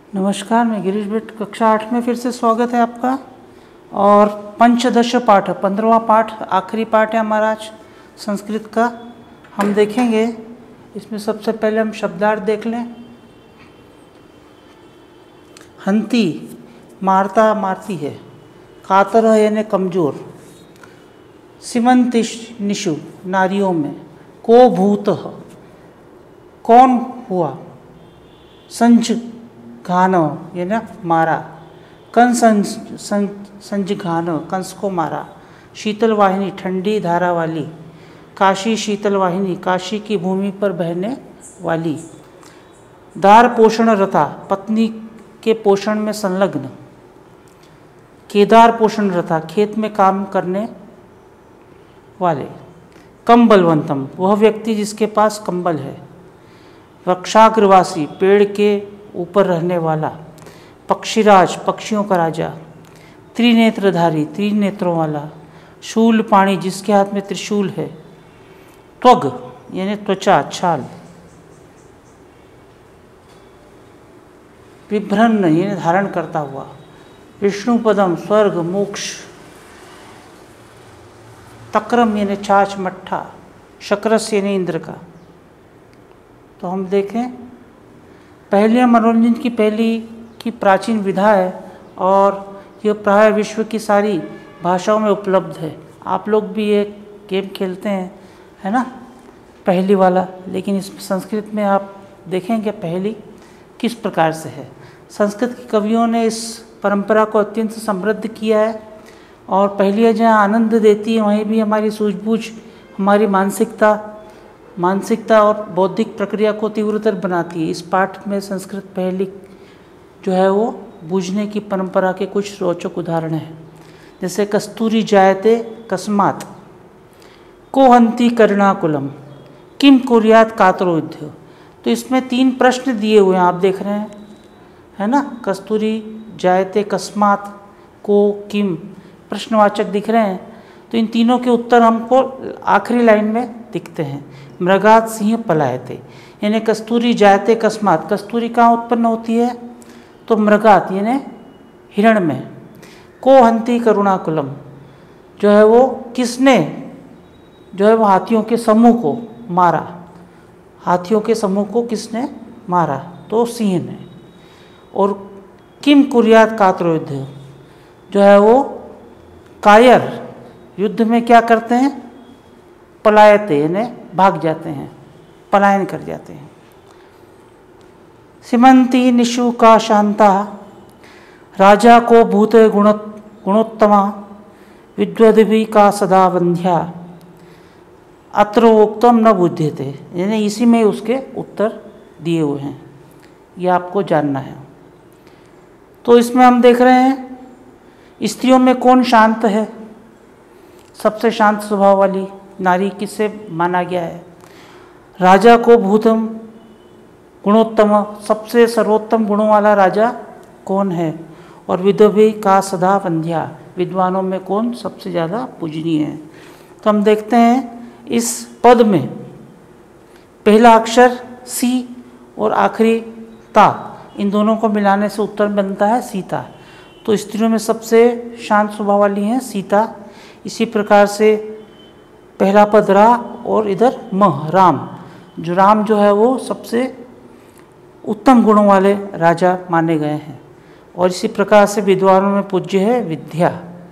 नमस्कार, मैं गिरीश भट्ट कक्षा 8 में फिर से स्वागत है आपका। और पंचदश पाठ 15वां पाठ आखिरी पाठ है हमारा आज संस्कृत का। हम देखेंगे इसमें सबसे पहले हम शब्दार्थ देख लें। हंती मारता मारती है, कातर है यानी कमज़ोर, सीमंतिनिषु नारियों में, को भूत कौन हुआ, संज घान यानी मारा, कंस संजघान कंस को मारा, शीतल वाहिनी ठंडी धारा वाली, काशी शीतल वाहिनी काशी की भूमि पर बहने वाली, दार पोषण रता पत्नी के पोषण में संलग्न, केदार पोषण रता खेत में काम करने वाले, कम बलवंतम वह व्यक्ति जिसके पास कंबल है, वृक्षाग्रवासी पेड़ के ऊपर रहने वाला, पक्षीराज पक्षियों का राजा, त्रिनेत्रधारी तीन नेत्रों वाला, शूल पाणी जिसके हाथ में त्रिशूल है, त्वग यानी त्वचा छाल, विभ्रन्न यानी धारण करता हुआ, विष्णुपदम स्वर्ग मोक्ष, तक्रम यानी छाछ मट्ठा, शक्रस यानी इंद्र का। तो हम देखें, पहले मनोरंजन की पहली की प्राचीन विधा है और यह प्राय विश्व की सारी भाषाओं में उपलब्ध है। आप लोग भी ये गेम खेलते हैं, है ना, पहली वाला। लेकिन इस संस्कृत में आप देखेंगे पहली किस प्रकार से है। संस्कृत के कवियों ने इस परंपरा को अत्यंत समृद्ध किया है और पहलियाँ जहाँ आनंद देती है वहीं भी हमारी सूझबूझ, हमारी मानसिकता और बौद्धिक प्रक्रिया को तीव्रतर बनाती है। इस पाठ में संस्कृत पहली जो है वो बूझने की परंपरा के कुछ रोचक उदाहरण हैं। जैसे कस्तूरी जायते कस्मात्, को हंति कर्णाकुलम, किम कुर्यात कातरोध्य। तो इसमें 3 प्रश्न दिए हुए हैं, आप देख रहे हैं, है ना। कस्तूरी जायते कस्मात्, को किम प्रश्नवाचक दिख रहे हैं। तो इन तीनों के उत्तर हमको आखिरी लाइन में दिखते हैं। मृगात सिंह पलायते यानी कस्तूरी जायते कस्मात्, कस्तूरी कहाँ उत्पन्न होती है, तो मृगात यानी हिरण में। को हंति करुणाकुलम जो है वो किसने जो है वो हाथियों के समूह को मारा, हाथियों के समूह को किसने मारा, तो सिंह ने। और किम कुर्यात कातरोध्य जो है वो कायर युद्ध में क्या करते हैं, पलायते यानी भाग जाते हैं, पलायन कर जाते हैं। सीमंती निशु का शांता, राजा को भूत गुणोत्तमा, विद्वद्भी का सदा वंध्या, अत्र उक्तम न बुध्यते यानी इसी में उसके उत्तर दिए हुए हैं, ये आपको जानना है। तो इसमें हम देख रहे हैं स्त्रियों में कौन शांत है, सबसे शांत स्वभाव वाली नारी किससे माना गया है। राजा को भूतम गुणोत्तम सबसे सर्वोत्तम गुणों वाला राजा कौन है। और विद्वभी का सदा वंध्या विद्वानों में कौन सबसे ज़्यादा पूजनीय है। तो हम देखते हैं इस पद में पहला अक्षर सी और आखिरी ता, इन दोनों को मिलाने से उत्तर बनता है सीता। तो स्त्रियों में सबसे शांत स्वभाव वाली हैं सीता। इसी प्रकार से पहला पद रा और इधर मह राम, जो राम जो है वो सबसे उत्तम गुणों वाले राजा माने गए हैं। और इसी प्रकार से विद्वानों में पूज्य है विद्या।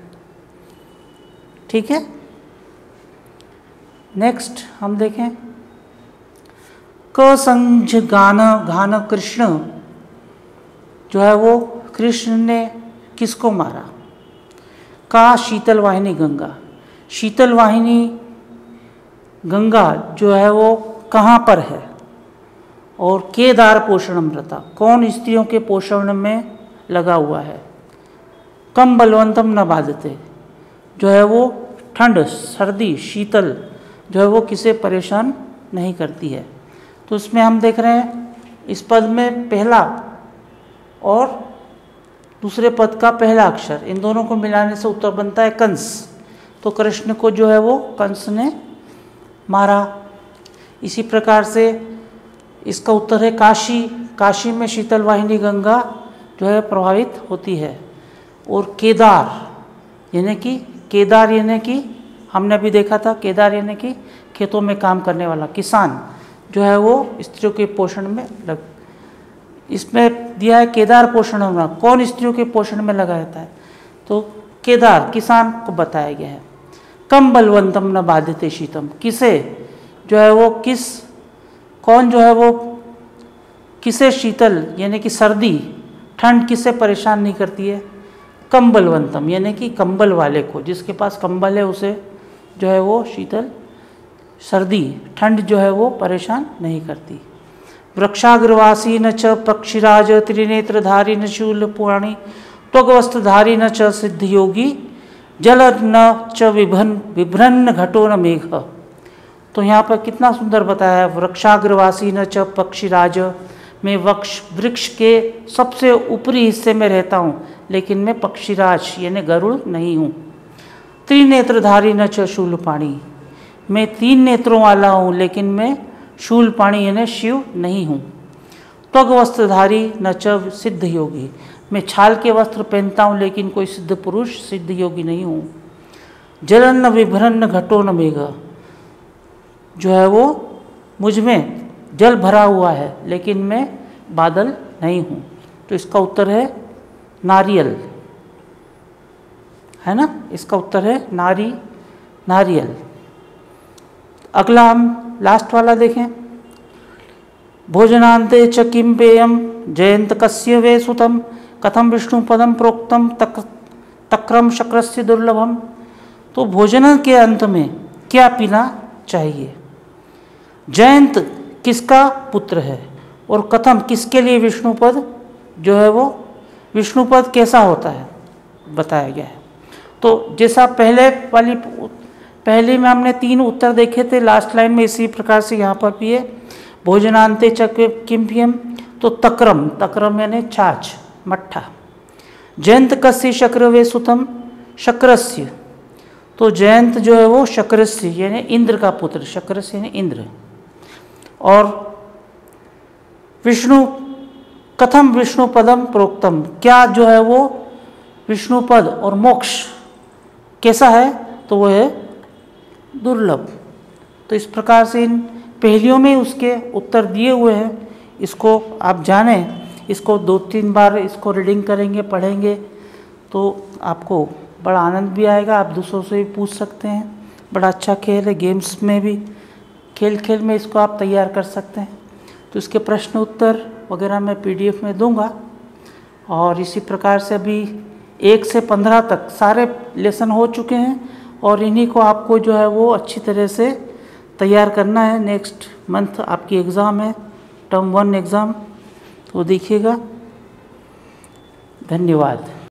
ठीक है, नेक्स्ट हम देखें क संज गान घान कृष्ण जो है वो कृष्ण ने किसको मारा। का शीतल वाहिनी गंगा, शीतल वाहिनी गंगा जो है वो कहाँ पर है। और केदार पोषणम रता कौन स्त्रियों के पोषण में लगा हुआ है। कम बलवंतम न बाधते जो है वो ठंड सर्दी शीतल जो है वो किसे परेशान नहीं करती है। तो इसमें हम देख रहे हैं इस पद में पहला और दूसरे पद का पहला अक्षर, इन दोनों को मिलाने से उत्तर बनता है कंस। तो कृष्ण को जो है वो कंस ने मारा। इसी प्रकार से इसका उत्तर है काशी, काशी में शीतल वाहिनी गंगा जो है प्रभावित होती है। और केदार यानी कि हमने अभी देखा था, केदार यानी कि खेतों में काम करने वाला किसान जो है वो स्त्रियों के पोषण में इसमें दिया है केदार पोषण होना, कौन स्त्रियों के पोषण में लगा रहता है, तो केदार किसान को बताया गया है। कम बलवंतम न बाध्यते शीतम, किसे जो है वो कौन जो है वो किसे शीतल यानी कि सर्दी ठंड किसे परेशान नहीं करती है। कम बलवंतम यानी कि कंबल वाले को, जिसके पास कंबल है उसे जो है वो शीतल सर्दी ठंड जो है वो परेशान नहीं करती। वृक्षाग्रवासी न च पक्षीराज त्रिनेत्रधारी न शूलपाणी त्वगवस्त्रधारी न च सिद्धयोगी जल न च विभ्रन्न घटो न मेघ। तो यहाँ पर कितना सुंदर बताया है, वृक्षाग्रवासी न च पक्षीराज, मैं वृक्ष के सबसे ऊपरी हिस्से में रहता हूँ लेकिन मैं पक्षीराज यानी गरुड़ नहीं हूँ। त्रिनेत्रधारी न च शूलपाणी, मैं 3 नेत्रों वाला हूँ लेकिन मैं शूलपाणी यानी शिव नहीं हूँ। त्वग वस्त्रधारी न च सिद्ध योगी, मैं छाल के वस्त्र पहनता हूँ लेकिन कोई सिद्ध पुरुष सिद्ध योगी नहीं हूँ। जलन विभ्रन्न घटो न मेघ, जो है वो मुझ में जल भरा हुआ है लेकिन मैं बादल नहीं हूँ। तो इसका उत्तर है नारियल, है ना, इसका उत्तर है नारियल। अगला हम लास्ट वाला देखें। भोजनांते च किं पेयम जयंत कस्य वे सुतम कथम विष्णु पदम प्रोक्तम तक्रम शक्रस्य दुर्लभम। तो भोजन के अंत में क्या पीना चाहिए, जयंत किसका पुत्र है और कथम किसके लिए विष्णुपद जो है वो विष्णुपद कैसा होता है बताया गया है। तो जैसा पहले में हमने 3 उत्तर देखे थे, लास्ट लाइन में इसी प्रकार से यहाँ पर भी है। भोजनांते च किं पेयम, तो तक्रम यानी छाछ मट्ठा। जयंत कस्य शक्र वे सुतम, शक्रस्य, तो जयंत जो है वो शक्रस्य यानी इंद्र का पुत्र, शक्रस्य यानी इंद्र। और विष्णु कथम विष्णु पदम प्रोक्तम, क्या जो है वो विष्णु पद और मोक्ष कैसा है, तो वो है दुर्लभ। तो इस प्रकार से इन पहेलियों में उसके उत्तर दिए हुए हैं। इसको आप जानें, इसको 2-3 बार इसको रीडिंग करेंगे, पढ़ेंगे तो आपको बड़ा आनंद भी आएगा। आप दूसरों से भी पूछ सकते हैं, बड़ा अच्छा खेल है। गेम्स में भी खेल में इसको आप तैयार कर सकते हैं। तो इसके प्रश्न उत्तर वगैरह मैं PDF में दूंगा। और इसी प्रकार से अभी 1 से 15 तक सारे लेसन हो चुके हैं और इन्हीं को आपको जो है वो अच्छी तरह से तैयार करना है। नेक्स्ट मंथ आपकी एग्ज़ाम है, टर्म 1 एग्ज़ाम, तो देखिएगा। धन्यवाद।